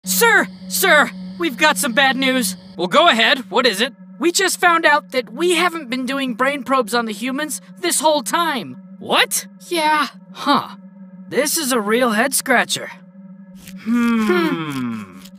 Sir, we've got some bad news. Well, go ahead. What is it? We just found out that we haven't been doing brain probes on the humans this whole time. What? Yeah. Huh. This is a real head scratcher.